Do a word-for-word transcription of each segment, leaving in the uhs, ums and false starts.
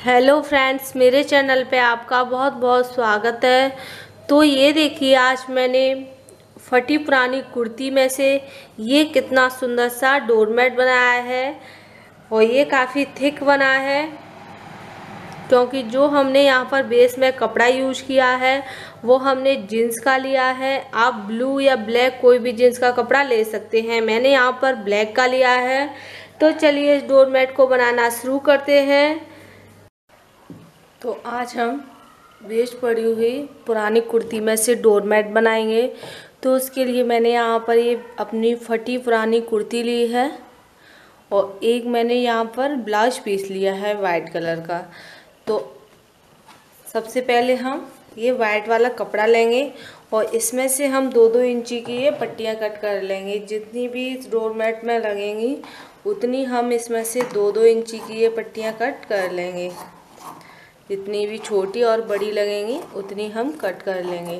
Hello friends, मेरे channel पे आपका बहुत बहुत स्वागत है। तो ये देखिए, आज मैंने फटी पुरानी कुर्ती में से ये कितना सुंदर सा डोरमेट बनाया है। और ये काफ़ी थिक बना है, क्योंकि जो हमने यहाँ पर बेस में कपड़ा यूज किया है वो हमने जीन्स का लिया है। आप ब्लू या ब्लैक कोई भी जीन्स का कपड़ा ले सकते हैं, मैंने यहाँ पर ब्लैक का लिया है। तो चलिए इस डोरमेट को बनाना शुरू करते हैं। तो आज हम वेस्ट पड़ी हुई पुरानी कुर्ती में से डोरमेट बनाएंगे। तो उसके लिए मैंने यहाँ पर ये अपनी फटी पुरानी कुर्ती ली है और एक मैंने यहाँ पर ब्लाउज पीस लिया है वाइट कलर का। तो सबसे पहले हम ये वाइट वाला कपड़ा लेंगे और इसमें से हम दो दो इंची की ये पट्टियाँ कट कर लेंगे। जितनी भी इस डोरमेट में लगेंगी उतनी हम इसमें से दो दो इंची की ये पट्टियाँ कट कर लेंगे। जितनी भी छोटी और बड़ी लगेंगी उतनी हम कट कर लेंगे।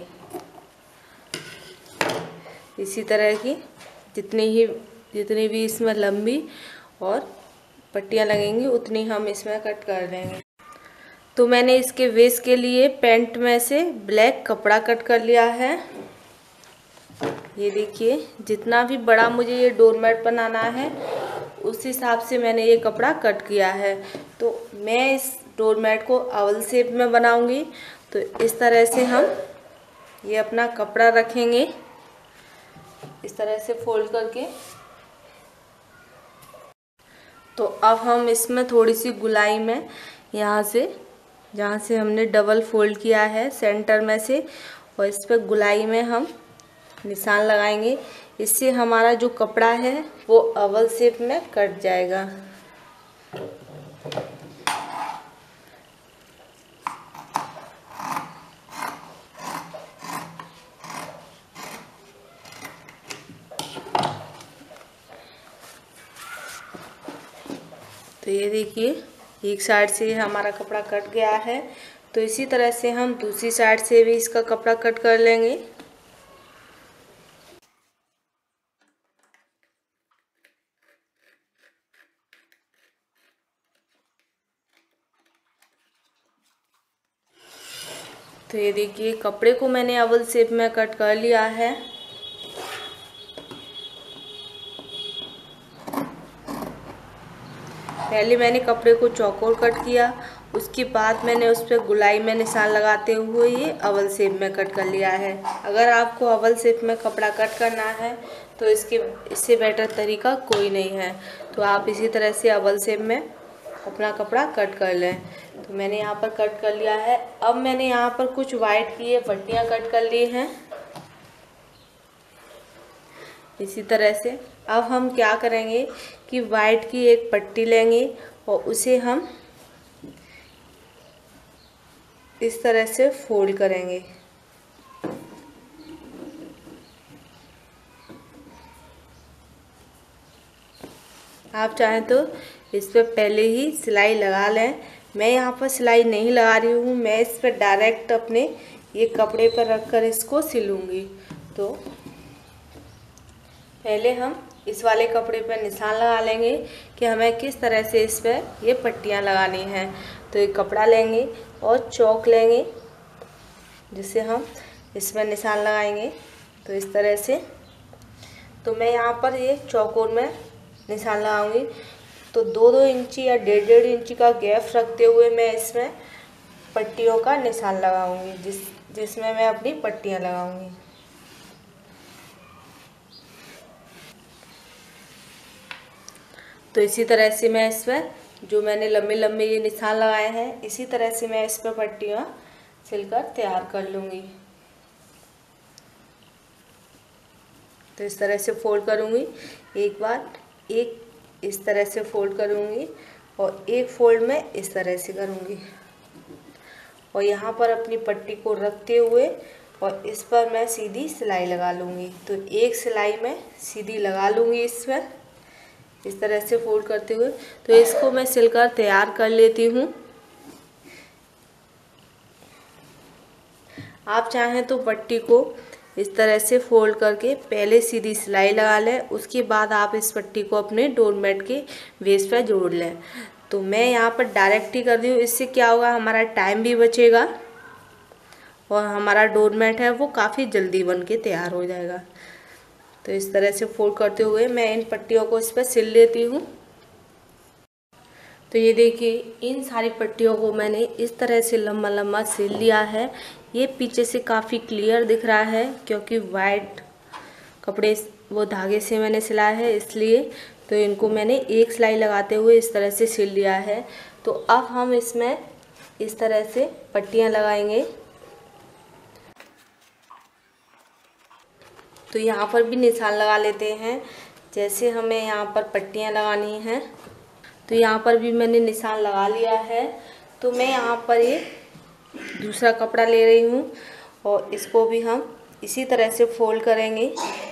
इसी तरह की जितनी ही जितनी भी इसमें लंबी और पट्टियाँ लगेंगी उतनी हम इसमें कट कर लेंगे। तो मैंने इसके वेस्ट के लिए पैंट में से ब्लैक कपड़ा कट कर लिया है। ये देखिए, जितना भी बड़ा मुझे ये डोरमेट बनाना है उस हिसाब से मैंने ये कपड़ा कट किया है। तो मैं इस डोरमेट को ओवल शेप में बनाऊंगी। तो इस तरह से हम ये अपना कपड़ा रखेंगे, इस तरह से फोल्ड करके। तो अब हम इसमें थोड़ी सी गुलाई में यहाँ से जहाँ से हमने डबल फोल्ड किया है सेंटर में से, और इस पर गुलाई में हम निशान लगाएंगे। इससे हमारा जो कपड़ा है वो ओवल शेप में कट जाएगा। तो ये देखिए, एक साइड से हमारा कपड़ा कट गया है। तो इसी तरह से हम दूसरी साइड से भी इसका कपड़ा कट कर लेंगे। तो ये देखिए, कपड़े को मैंने ओवल शेप में कट कर लिया है। पहले मैंने कपड़े को चौकोर कट किया, उसके बाद मैंने उस पर गुलाई में निशान लगाते हुए ये ओवल शेप में कट कर लिया है। अगर आपको ओवल शेप में कपड़ा कट करना है तो इसके इससे बेटर तरीका कोई नहीं है। तो आप इसी तरह से ओवल शेप में अपना कपड़ा कट कर लें। तो मैंने यहाँ पर कट कर लिया है। अब मैंने यहाँ पर कुछ वाइट की ये पट्टियाँ कट कर ली हैं इसी तरह से। अब हम क्या करेंगे कि वाइट की एक पट्टी लेंगे और उसे हम इस तरह से फोल्ड करेंगे। आप चाहें तो इस पर पहले ही सिलाई लगा लें। मैं यहाँ पर सिलाई नहीं लगा रही हूँ, मैं इस पर डायरेक्ट अपने ये कपड़े पर रखकर इसको सिलूँगी। तो पहले हम इस वाले कपड़े पर निशान लगा लेंगे कि हमें किस तरह से इस पर ये पट्टियाँ लगानी हैं। तो एक कपड़ा लेंगे और चौक लेंगे जिससे हम इसमें निशान लगाएंगे। तो इस तरह से। तो मैं यहाँ पर ये चौकोर में निशान लगाऊंगी। तो दो दो इंची या डेढ़ डेढ़ इंची का गैप रखते हुए मैं इसमें पट्टियों का निशान लगाऊंगी, जिस जिसमें मैं अपनी पट्टियाँ लगाऊंगी। तो इसी तरह से मैं इस पर जो मैंने लंबे लंबे ये निशान लगाए हैं इसी तरह से मैं इस पर पट्टियाँ सिलकर तैयार कर लूँगी। तो इस तरह से फोल्ड करूँगी, एक बार एक इस तरह से फोल्ड करूँगी और एक फोल्ड में इस तरह से करूँगी। और यहाँ पर अपनी पट्टी को रखते हुए और इस पर मैं सीधी सिलाई लगा लूँगी। तो एक सिलाई में सीधी लगा लूँगी इस पर इस तरह से फोल्ड करते हुए। तो इसको मैं सिलकर तैयार कर लेती हूँ। आप चाहें तो पट्टी को इस तरह से फोल्ड करके पहले सीधी सिलाई लगा लें, उसके बाद आप इस पट्टी को अपने डोरमेट के बेस पर जोड़ लें। तो मैं यहाँ पर डायरेक्ट ही कर दी हूँ। इससे क्या होगा, हमारा टाइम भी बचेगा और हमारा डोरमेट है वो काफ़ी जल्दी बन के तैयार हो जाएगा। तो इस तरह से फोल्ड करते हुए मैं इन पट्टियों को इस पर सिल लेती हूँ। तो ये देखिए, इन सारी पट्टियों को मैंने इस तरह से लंबा लंबा सिल लिया है। ये पीछे से काफ़ी क्लियर दिख रहा है क्योंकि वाइट कपड़े वो धागे से मैंने सिलाया है इसलिए। तो इनको मैंने एक सिलाई लगाते हुए इस तरह से सिल लिया है। तो अब हम इसमें इस तरह से पट्टियाँ लगाएंगे। तो यहाँ पर भी निशान लगा लेते हैं जैसे हमें यहाँ पर पट्टियाँ लगानी हैं। तो यहाँ पर भी मैंने निशान लगा लिया है। तो मैं यहाँ पर ये दूसरा कपड़ा ले रही हूँ और इसको भी हम इसी तरह से फोल्ड करेंगे।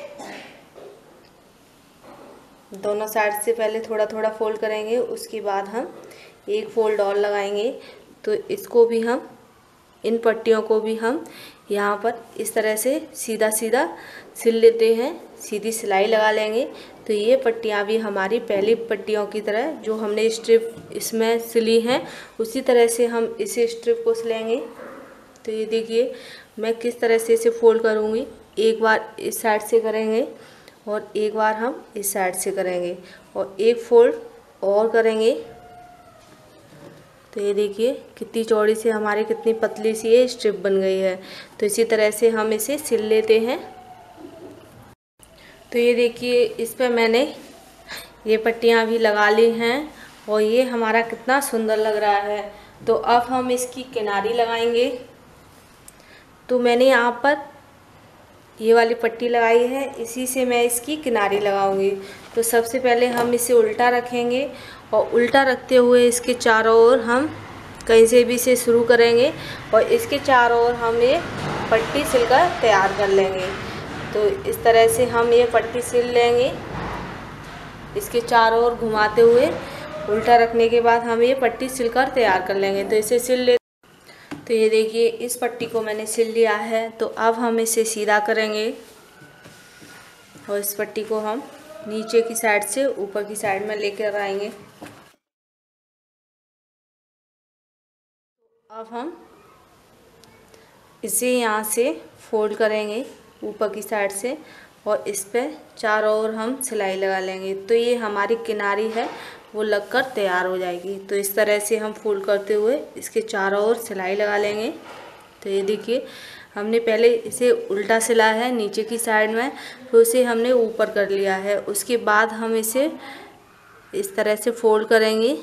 दोनों साइड से पहले थोड़ा थोड़ा फोल्ड करेंगे, उसके बाद हम एक फोल्ड और लगाएंगे। तो इसको भी हम, इन पट्टियों को भी हम यहाँ पर इस तरह से सीधा सीधा सिल लेते हैं, सीधी सिलाई लगा लेंगे। तो ये पट्टियाँ भी हमारी पहली पट्टियों की तरह जो हमने स्ट्रिप इसमें सिली हैं उसी तरह से हम इस स्ट्रिप को सिलेंगे। तो ये देखिए मैं किस तरह से इसे फोल्ड करूँगी। एक बार इस साइड से करेंगे और एक बार हम इस साइड से करेंगे और एक फोल्ड और करेंगे। तो ये देखिए कितनी चौड़ी सी हमारी, कितनी पतली सी ये स्ट्रिप बन गई है। तो इसी तरह से हम इसे सिल लेते हैं। तो ये देखिए इस पर मैंने ये पट्टियाँ भी लगा ली हैं और ये हमारा कितना सुंदर लग रहा है। तो अब हम इसकी किनारी लगाएंगे। तो मैंने यहाँ पर ये वाली पट्टी लगाई है, इसी से मैं इसकी किनारी लगाऊंगी। तो सबसे पहले हम इसे उल्टा रखेंगे और उल्टा रखते हुए इसके चारों ओर हम कहीं से भी इसे शुरू करेंगे और इसके चारों ओर हम ये पट्टी सिलकर तैयार कर लेंगे। तो इस तरह से हम ये पट्टी सिल लेंगे, इसके चारों ओर घुमाते हुए उल्टा रखने के बाद हम ये पट्टी सिलकर तैयार कर लेंगे। तो इसे सिल ले। तो ये देखिए इस पट्टी को मैंने सिल लिया है। तो अब हम इसे सीधा करेंगे और इस पट्टी को हम नीचे की साइड से ऊपर की साइड में लेकर आएंगे। अब हम इसे यहाँ से फोल्ड करेंगे ऊपर की साइड से और इस पे चारों ओर हम सिलाई लगा लेंगे। तो ये हमारी किनारी है वो लगकर तैयार हो जाएगी। तो इस तरह से हम फोल्ड करते हुए इसके चारों ओर सिलाई लगा लेंगे। तो ये देखिए हमने पहले इसे उल्टा सिला है नीचे की साइड में, फिर उसे हमने ऊपर कर लिया है। उसके बाद हम इसे इस तरह से फोल्ड करेंगे,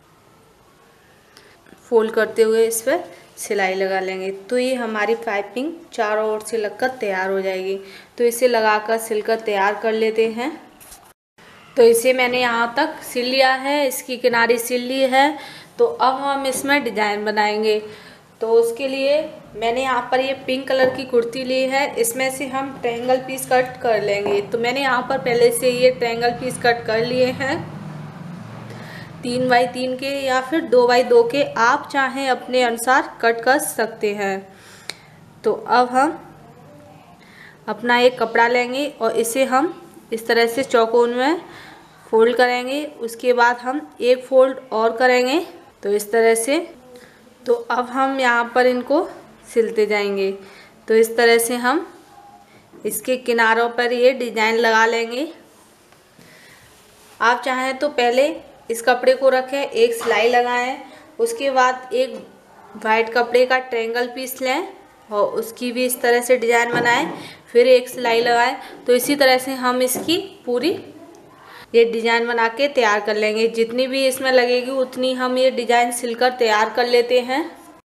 फोल्ड करते हुए इस पर सिलाई लगा लेंगे। तो ये हमारी पाइपिंग चारों ओर से लगकर तैयार हो जाएगी। तो इसे लगाकर सिलकर तैयार कर लेते हैं। तो इसे मैंने यहाँ तक सिल लिया है, इसकी किनारी सिल ली है। तो अब हम इसमें डिजाइन बनाएंगे। तो उसके लिए मैंने यहाँ पर ये पिंक कलर की कुर्ती ली है, इसमें से हम ट्रायंगल पीस कट कर लेंगे। तो मैंने यहाँ पर पहले से ये ट्रायंगल पीस कट कर लिए हैं, तीन बाई तीन के या फिर दो बाई दो के, आप चाहें अपने अनुसार कट कर सकते हैं। तो अब हम अपना एक कपड़ा लेंगे और इसे हम इस तरह से चौकोन में फोल्ड करेंगे। उसके बाद हम एक फोल्ड और करेंगे। तो इस तरह से, तो अब हम यहाँ पर इनको सिलते जाएंगे। तो इस तरह से हम इसके किनारों पर ये डिजाइन लगा लेंगे। आप चाहें तो पहले इस कपड़े को रखें, एक सिलाई लगाएं, उसके बाद एक वाइट कपड़े का ट्रायंगल पीस लें और उसकी भी इस तरह से डिज़ाइन बनाएं, फिर एक सिलाई लगाएं। तो इसी तरह से हम इसकी पूरी ये डिज़ाइन बना के तैयार कर लेंगे। जितनी भी इसमें लगेगी उतनी हम ये डिज़ाइन सिलकर तैयार कर लेते हैं।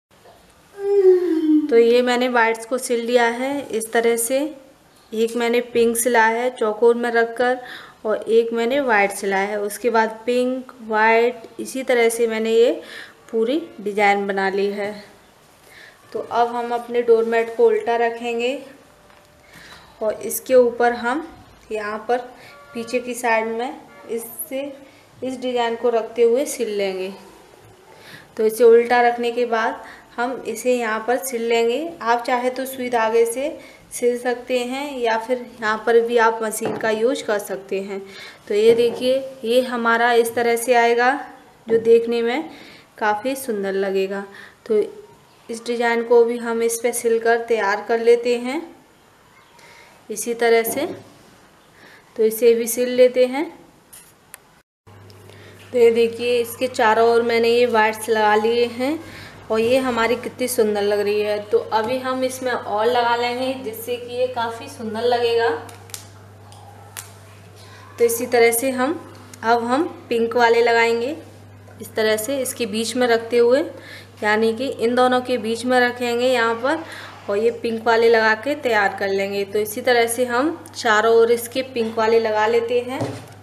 तो ये मैंने वाइट्स को सिल लिया है इस तरह से। एक मैंने पिंक सिला है चौकोर में रखकर और एक मैंने वाइट सिलाया है। उसके बाद पिंक, वाइट, इसी तरह से मैंने ये पूरी डिज़ाइन बना ली है। तो अब हम अपने डोरमेट को उल्टा रखेंगे और इसके ऊपर हम यहाँ पर पीछे की साइड में इससे इस डिज़ाइन को रखते हुए सिल लेंगे। तो इसे उल्टा रखने के बाद हम इसे यहाँ पर सिल लेंगे। आप चाहे तो सुई धागे से सिल सकते हैं या फिर यहाँ पर भी आप मशीन का यूज कर सकते हैं। तो ये देखिए ये हमारा इस तरह से आएगा। जो देखने में काफ़ी सुंदर लगेगा। तो इस डिज़ाइन को भी हम इस पे सिलकर तैयार कर लेते हैं इसी तरह से। तो इसे भी सिल लेते हैं। तो ये देखिए इसके चारों ओर मैंने ये वाइट्स लगा लिए हैं और ये हमारी कितनी सुंदर लग रही है। तो अभी हम इसमें और लगा लेंगे जिससे कि ये काफ़ी सुंदर लगेगा। तो इसी तरह से हम अब हम पिंक वाले लगाएंगे इस तरह से, इसके बीच में रखते हुए, यानी कि इन दोनों के बीच में रखेंगे यहाँ पर और ये पिंक वाले लगा के तैयार कर लेंगे। तो इसी तरह से हम चारों ओर इसके पिंक वाले लगा लेते हैं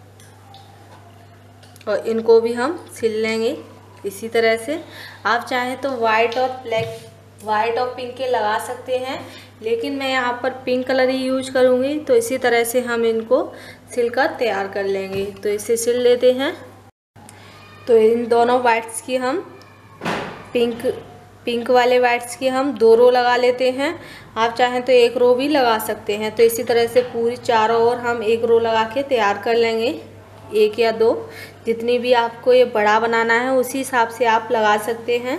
और इनको भी हम सिल लेंगे इसी तरह से। आप चाहें तो वाइट और ब्लैक, वाइट और पिंक के लगा सकते हैं, लेकिन मैं यहाँ पर पिंक कलर ही यूज करूँगी। तो इसी तरह से हम इनको सिलकर तैयार कर लेंगे। तो इसे सिल लेते हैं। तो इन दोनों वाइट्स की हम पिंक पिंक वाले वाइट्स की हम दो रो लगा लेते हैं। आप चाहें तो एक रो भी लगा सकते हैं। तो इसी तरह से पूरी चारों ओर हम एक रो लगा के तैयार कर लेंगे, एक या दो, जितनी भी आपको ये बड़ा बनाना है उसी हिसाब से आप लगा सकते हैं।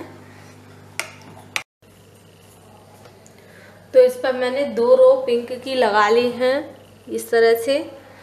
तो इस पर मैंने दो रो पिंक की लगा ली हैं इस तरह से।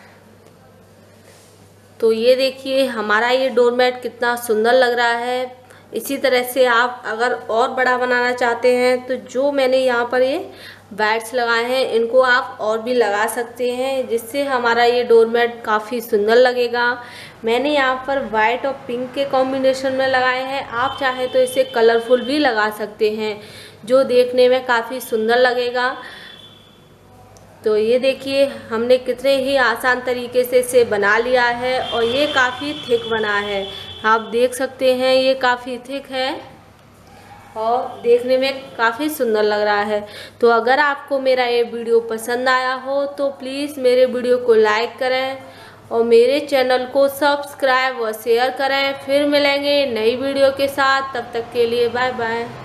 तो ये देखिए हमारा ये डोरमेट कितना सुंदर लग रहा है। इसी तरह से आप अगर और बड़ा बनाना चाहते हैं तो जो मैंने यहाँ पर ये बैट्स लगाए हैं इनको आप और भी लगा सकते हैं, जिससे हमारा ये डोरमेट काफ़ी सुंदर लगेगा। मैंने यहाँ पर वाइट और पिंक के कॉम्बिनेशन में लगाए हैं। आप चाहें तो इसे कलरफुल भी लगा सकते हैं, जो देखने में काफ़ी सुंदर लगेगा। तो ये देखिए हमने कितने ही आसान तरीके से इसे बना लिया है और ये काफ़ी थिक बना है। आप देख सकते हैं ये काफ़ी थिक है और देखने में काफ़ी सुंदर लग रहा है। तो अगर आपको मेरा ये वीडियो पसंद आया हो तो प्लीज़ मेरे वीडियो को लाइक करें और मेरे चैनल को सब्सक्राइब और शेयर करें। फिर मिलेंगे नई वीडियो के साथ, तब तक के लिए बाय बाय।